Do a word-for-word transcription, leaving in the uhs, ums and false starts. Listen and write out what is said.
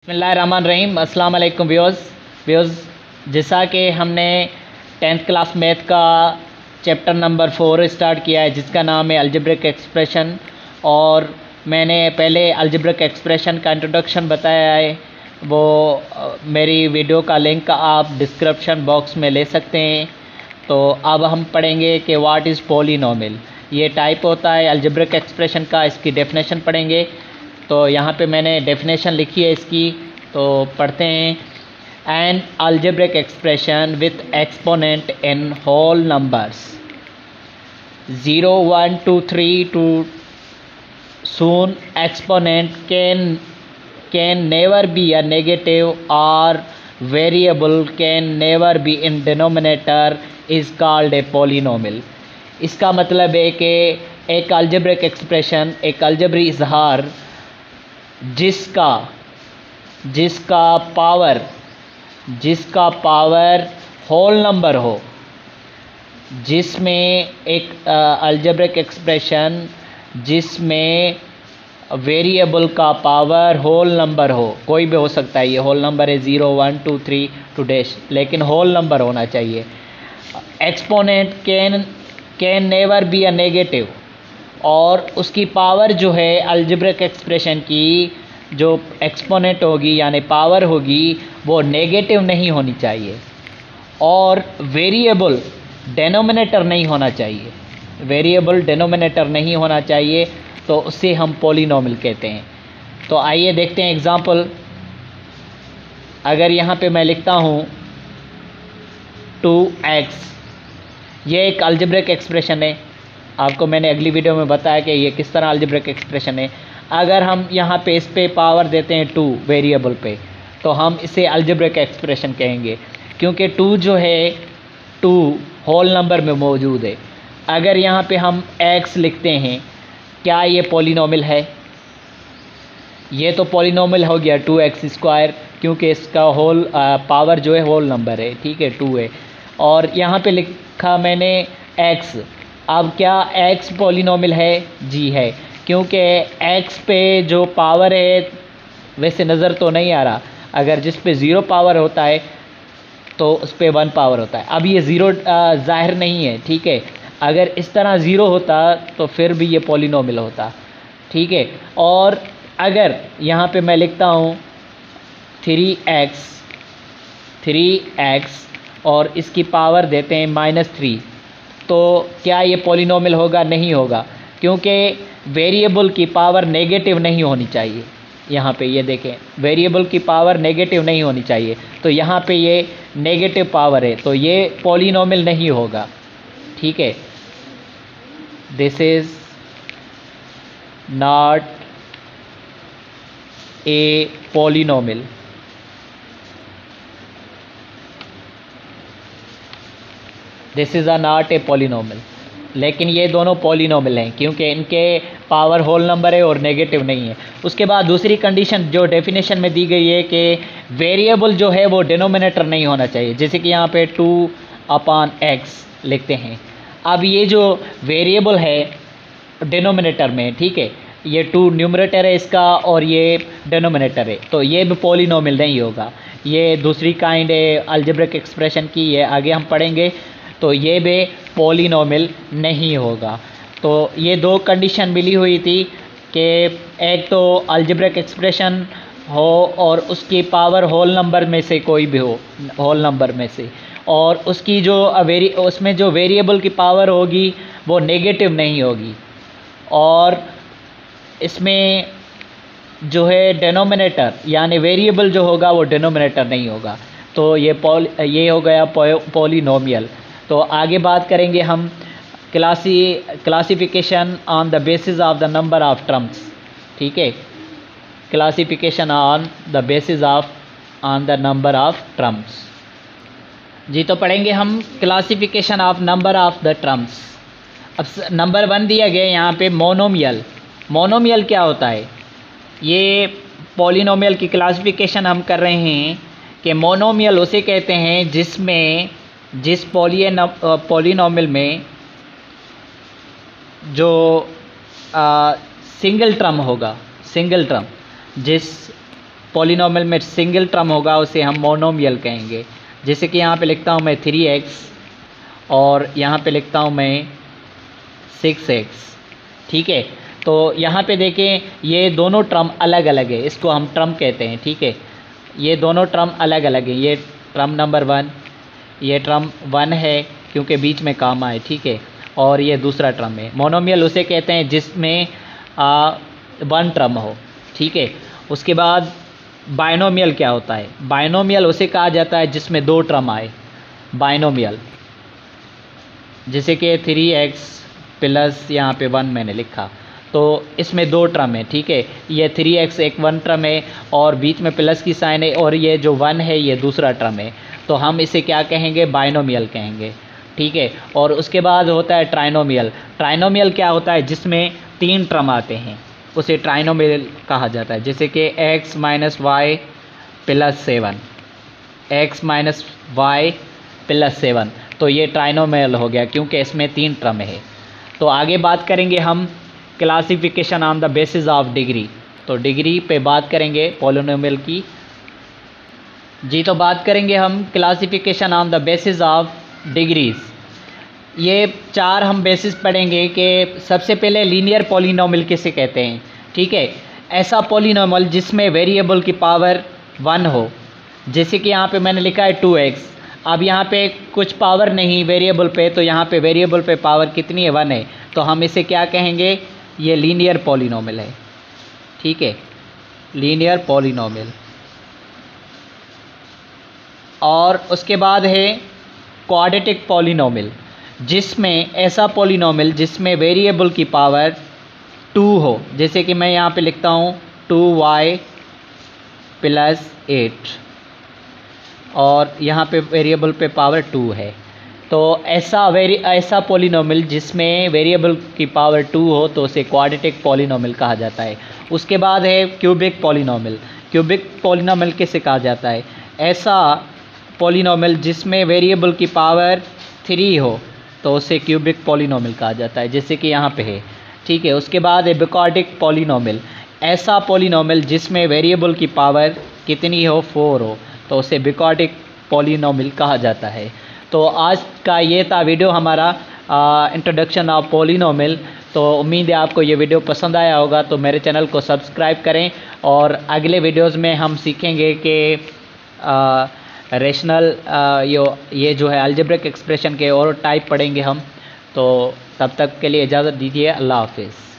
बिस्मिल्लाहिर्रहमानिर्रहीम। अस्सलाम वालेकुम व्यूअर्स व्यूअर्स जैसा कि हमने टेंथ क्लास मैथ का चैप्टर नंबर फोर स्टार्ट किया है जिसका नाम है अलजेब्रिक एक्सप्रेशन, और मैंने पहले अलजेब्रिक एक्सप्रेशन का इंट्रोडक्शन बताया है। वो मेरी वीडियो का लिंक आप डिस्क्रिप्शन बॉक्स में ले सकते हैं। तो अब हम पढ़ेंगे कि व्हाट इज़ पॉलिनोमियल। ये टाइप होता है अलजेब्रिक एक्सप्रेशन का, इसकी डेफिनेशन पढ़ेंगे। तो यहाँ पे मैंने डेफिनेशन लिखी है इसकी, तो पढ़ते हैं। An algebraic expression with exponent in whole numbers zero one two three two soon exponent can can never be a negative or variable can never be in denominator is called a polynomial। इसका मतलब है कि एक algebraic expression, एक algebraic इजहार जिसका जिसका power जिसका पावर होल नंबर हो, जिसमें एक अलजेब्रिक एक्सप्रेशन जिसमें वेरिएबल का पावर होल नंबर हो, कोई भी हो सकता है। ये होल नंबर है zero one two three two dash, लेकिन होल नंबर होना चाहिए। Exponent can can never be a negative, और उसकी पावर जो है अलजेब्रिक एक्सप्रेशन की जो एक्सपोनेंट होगी यानी पावर होगी वो नेगेटिव नहीं होनी चाहिए, और वेरिएबल डेनोमिनेटर नहीं होना चाहिए। वेरिएबल डेनोमिनेटर नहीं होना चाहिए, तो उसे हम पॉलिनोमियल कहते हैं। तो आइए देखते हैं एग्जांपल। अगर यहाँ पे मैं लिखता हूँ टू एक्स, ये एक अलजेब्रिक एक्सप्रेशन है। आपको मैंने अगली वीडियो में बताया कि ये किस तरह अलजेब्रिक एक्सप्रेशन है। अगर हम यहाँ पे इस पे पावर देते हैं टू वेरिएबल पे, तो हम इसे अलजेब्रिक एक्सप्रेशन कहेंगे, क्योंकि टू जो है टू होल नंबर में मौजूद है। अगर यहाँ पे हम x लिखते हैं, क्या ये पॉलिनोमियल है? ये तो पॉलिनोमियल हो गया टू एक्स स्क्वायर, क्योंकि इसका होल पावर जो है होल नंबर है, ठीक है, टू है। और यहाँ पे लिखा मैंने x। अब क्या x पॉलिनोमियल है? जी है, क्योंकि x पे जो पावर है वैसे नज़र तो नहीं आ रहा। अगर जिस पे ज़ीरो पावर होता है तो उस पर वन पावर होता है। अब ये ज़ीरो ज़ाहिर नहीं है, ठीक है। अगर इस तरह ज़ीरो होता तो फिर भी ये पॉलिनोमियल होता, ठीक है। और अगर यहाँ पे मैं लिखता हूँ थ्री एक्स थ्री एक्स और इसकी पावर देते हैं माइनस थ्री, तो क्या ये पॉलिनोमियल होगा? नहीं होगा, क्योंकि वेरिएबल की पावर नेगेटिव नहीं होनी चाहिए। यहाँ पे ये देखें, वेरिएबल की पावर नेगेटिव नहीं होनी चाहिए, तो यहाँ पे ये नेगेटिव पावर है, तो ये पॉलिनोमियल नहीं होगा, ठीक है। This is not a polynomial. This is a not a polynomial. लेकिन ये दोनों पॉलिनोमियल हैं, क्योंकि इनके पावर होल नंबर है और नेगेटिव नहीं है। उसके बाद दूसरी कंडीशन जो डेफिनेशन में दी गई है कि वेरिएबल जो है वो डिनोमिनेटर नहीं होना चाहिए। जैसे कि यहाँ पे टू अपॉन एक्स लिखते हैं। अब ये जो वेरिएबल है डिनोमिनेटर में, ठीक है, ये टू न्यूमरेटर है इसका और ये डिनोमिनेटर है, तो ये भी पॉलिनोमियल नहीं होगा। ये दूसरी काइंड है अलजेब्रिक एक्सप्रेशन की, ये आगे हम पढ़ेंगे, तो ये भी पॉलिनोमियल नहीं होगा। तो ये दो कंडीशन मिली हुई थी कि एक तो अलजेब्रिक एक्सप्रेशन हो और उसकी पावर होल नंबर में से कोई भी हो, होल नंबर में से, और उसकी जो वेरी उसमें जो वेरिएबल की पावर होगी वो नेगेटिव नहीं होगी, और इसमें जो है डेनोमिनेटर यानी वेरिएबल जो होगा वो डेनोमिनेटर नहीं होगा। तो ये पॉल ये हो गया पॉलिनोमियल। तो आगे बात करेंगे हम क्लासी classification on the basis of the number of terms, ठीक है। Classification on the basis of on the number of terms. जी, तो पढ़ेंगे हम classification of number of the terms. अब नंबर वन दिया गया यहाँ पे मोनोमियल। मोनोमियल क्या होता है? ये पॉलिनोमियल की क्लासिफिकेशन हम कर रहे हैं कि मोनोमियल उसे कहते हैं जिसमें जिस पॉलिनोमियल में जो आ, सिंगल टर्म होगा, सिंगल टर्म जिस पॉलिनोमियल में सिंगल टर्म होगा उसे हम मोनोमियल कहेंगे। जैसे कि यहाँ पे लिखता हूँ मैं थ्री एक्स और यहाँ पे लिखता हूँ मैं सिक्स एक्स। ठीक है, तो यहाँ पे देखें ये दोनों टर्म अलग अलग है, इसको हम टर्म कहते हैं। ठीक है, ये दोनों टर्म अलग अलग है, ये टर्म नंबर वन, ये टर्म वन है क्योंकि बीच में कामा है। ठीक है, और ये दूसरा टर्म है। मोनोमियल उसे कहते हैं जिसमें आ, वन टर्म हो। ठीक है, उसके बाद बाइनोमियल क्या होता है? बाइनोमियल उसे कहा जाता है जिसमें दो टर्म आए, बाइनोमियल। जैसे कि थ्री एक्स प्लस यहाँ पे वन मैंने लिखा, तो इसमें दो टर्म है। ठीक है, ये थ्री एक्स एक वन टर्म है और बीच में प्लस की साइन है, और ये जो वन है ये दूसरा टर्म है, तो हम इसे क्या कहेंगे? बाइनोमियल कहेंगे। ठीक है, और उसके बाद होता है ट्राइनोमियल। ट्राइनोमियल क्या होता है? जिसमें तीन टर्म आते हैं, उसे ट्राइनोमियल कहा जाता है। जैसे कि X minus Y plus seven, X minus Y plus seven, तो ये ट्राइनोमियल हो गया क्योंकि इसमें तीन टर्म है। तो आगे बात करेंगे हम classification on the basis of degree. तो डिग्री पे बात करेंगे पॉलिनोमियल की। जी, तो बात करेंगे हम classification on the basis of degrees. ये चार हम बेसिस पढ़ेंगे कि सबसे पहले लीनियर पॉलिनोमियल किसे कहते हैं। ठीक है, ऐसा पॉलिनोमियल जिसमें वेरिएबल की पावर वन हो। जैसे कि यहाँ पे मैंने लिखा है टू एक्स, अब यहाँ पे कुछ पावर नहीं वेरिएबल पे, तो यहाँ पे वेरिएबल पे पावर कितनी है? वन है, तो हम इसे क्या कहेंगे? ये लीनियर पॉलिनोमियल है। ठीक है, लीनियर पॉलिनोमियल। और उसके बाद है क्वाड्रेटिक पॉलिनोमियल, जिसमें ऐसा पॉलिनोमियल जिसमें वेरिएबल की पावर टू हो। जैसे कि मैं यहाँ पे लिखता हूँ टू वाई प्लस एट, और यहाँ पे वेरिएबल पे पावर टू है। तो ऐसा वेरी ऐसा पॉलिनोमियल जिसमें वेरिएबल की पावर टू हो तो उसे क्वाड्रेटिक पॉलिनोमियल कहा जाता है। उसके बाद है क्यूबिक पॉलिनोमियल। क्यूबिक पॉलिनोमियल किसे कहा जाता है? ऐसा पॉलिनोमियल जिसमें वेरिएबल की पावर थ्री हो तो उसे क्यूबिक पॉलिनोमियल कहा जाता है, जैसे कि यहाँ पे है। ठीक है, उसके बाद है बिक्वाड्रिक पॉलिनोमियल। ऐसा पॉलिनोमियल जिसमें वेरिएबल की पावर कितनी हो? फोर हो, तो उसे बिक्वाड्रिक पॉलिनोमियल कहा जाता है। तो आज का ये था वीडियो हमारा इंट्रोडक्शन ऑफ पॉलिनोमियल। तो उम्मीद है आपको ये वीडियो पसंद आया होगा, तो मेरे चैनल को सब्सक्राइब करें, और अगले वीडियोज़ में हम सीखेंगे कि रेशनल यो ये जो है अलजेब्रिक एक्सप्रेशन के और टाइप पढ़ेंगे हम। तो तब तक के लिए इजाज़त दीजिए। अल्लाह हाफिज़।